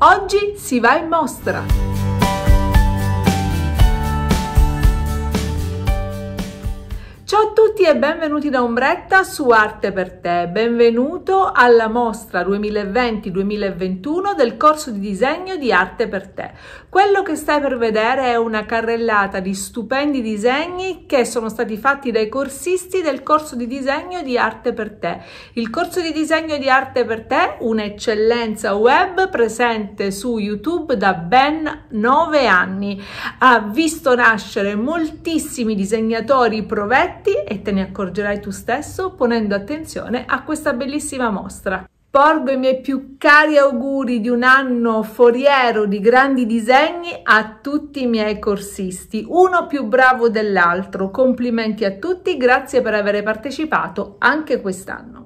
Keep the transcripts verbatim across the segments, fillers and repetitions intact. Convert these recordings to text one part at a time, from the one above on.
Oggi si va in mostra! Ciao a tutti e benvenuti da Ombretta su Arte per Te, benvenuto alla mostra duemilaventi duemilaventuno del corso di disegno di Arte per Te. Quello che stai per vedere è una carrellata di stupendi disegni che sono stati fatti dai corsisti del corso di disegno di Arte per Te. Il corso di disegno di Arte per Te, un'eccellenza web presente su YouTube da ben nove anni, ha visto nascere moltissimi disegnatori provetti e te ne accorgerai tu stesso ponendo attenzione a questa bellissima mostra. Porgo i miei più cari auguri di un anno foriero di grandi disegni a tutti i miei corsisti, uno più bravo dell'altro. Complimenti a tutti, grazie per aver partecipato anche quest'anno.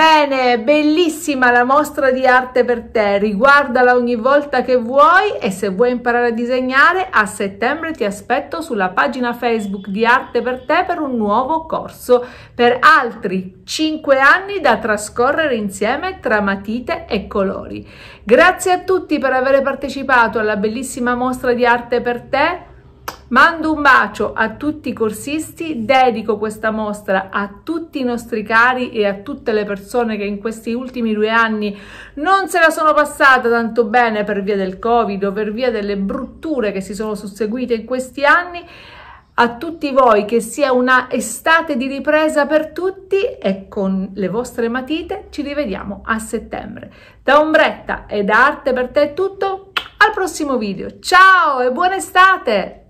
Bene, bellissima la mostra di Arte per Te, riguardala ogni volta che vuoi e se vuoi imparare a disegnare a settembre ti aspetto sulla pagina Facebook di Arte per Te per un nuovo corso per altri cinque anni da trascorrere insieme tra matite e colori. Grazie a tutti per aver partecipato alla bellissima mostra di Arte per Te. Mando un bacio a tutti i corsisti, dedico questa mostra a tutti i nostri cari e a tutte le persone che in questi ultimi due anni non se la sono passata tanto bene per via del Covid o per via delle brutture che si sono susseguite in questi anni. A tutti voi che sia una estate di ripresa per tutti e con le vostre matite ci rivediamo a settembre. Da Ombretta e da Arte per Te è tutto, al prossimo video. Ciao e buona estate!